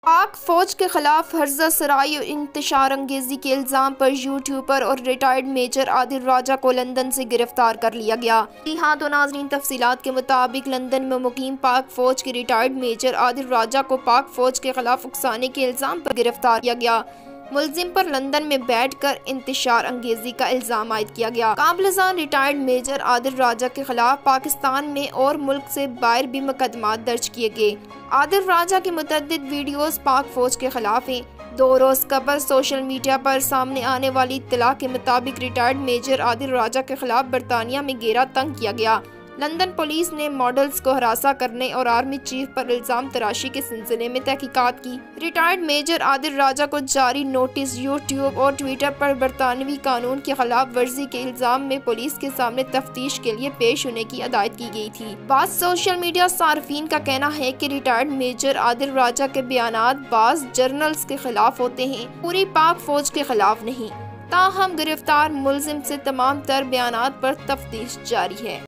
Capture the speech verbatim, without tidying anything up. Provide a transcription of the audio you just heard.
पाक फौज के खिलाफ हर्जा सराई और इंतशार अंगेजी के इल्ज़ाम पर यूट्यूबर और रिटायर्ड मेजर आदिल राजा को लंदन से गिरफ्तार कर लिया गया। जी हाँ तो नाज़रीन, तफसीलात के मुताबिक लंदन में मुकीम पाक फौज के रिटायर्ड मेजर आदिल राजा को पाक फौज के खिलाफ उकसाने के इल्ज़ाम पर गिरफ्तार किया गया। मुलजिम पर लंदन में बैठकर इंतशार अंगेजी का इल्ज़ाम आयद किया गया। काबिल-ए-ज़ान रिटायर्ड मेजर आदिल राजा के खिलाफ पाकिस्तान में और मुल्क से बाहर भी मुकदमात दर्ज किए गए। आदिल राजा के मुतअद्दिद वीडियोस पाक फौज के खिलाफ हैं। दो रोज कबल सोशल मीडिया पर सामने आने वाली इत्तला के मुताबिक रिटायर्ड मेजर आदिल राजा के खिलाफ बरतानिया में घेरा तंग किया गया। लंदन पुलिस ने मॉडल्स को हरासा करने और आर्मी चीफ पर इल्जाम तराशी के सिलसिले में तहकीकात की। रिटायर्ड मेजर आदिल राजा को जारी नोटिस यूट्यूब और ट्विटर पर बरतानवी कानून की खिलाफ वर्जी के इल्जाम में पुलिस के सामने तफ्तीश के लिए पेश होने की हिदायत की गई थी। बाज़ सोशल मीडिया सार्फिन का कहना है कि रिटायर्ड मेजर आदिल राजा के बयानात बाज़ जर्नल्स के खिलाफ होते हैं, पूरी पाक फौज के खिलाफ नहीं। ताहम गिरफ्तार मुलजिम से तमाम तर बयानात पर तफ्तीश जारी है।